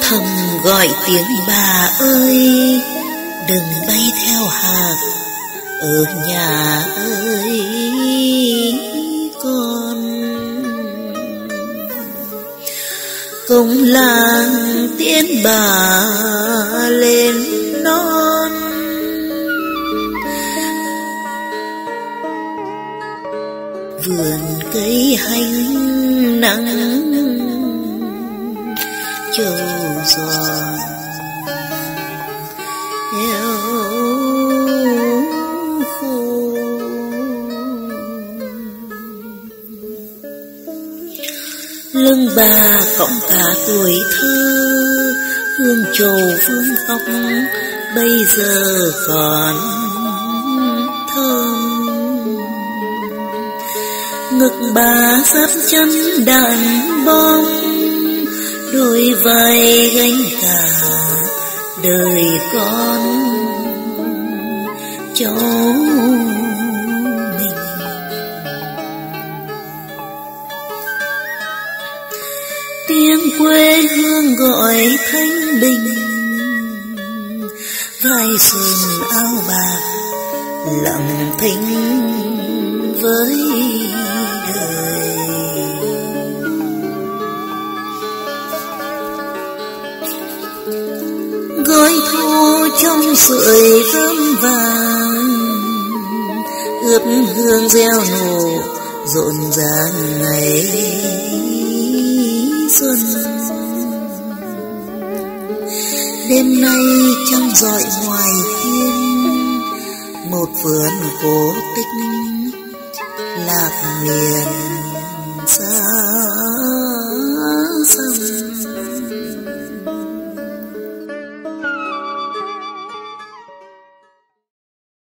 thầm gọi tiếng bà ơi, đừng bay theo hạt ở nhà ơi con. Công làng tiễn bà lên non, vườn cây hành nắng trâu giòn heo khô. Lưng bà cõng cả tuổi thơ, hương trầu phương tóc bây giờ còn thơm. Ngực bà dắt chân đàn bông, đôi vai gánh cả đời con cháu mình. Tiếng quê hương gọi thanh bình, vai sườn áo bạc lặng thinh với đời. Gói thu trong sưởi rơm vàng, ướp hương gieo nổ rộn ràng ngày xuân. Đêm nay trăng rọi ngoài hiên, một vườn cổ tích lạc miền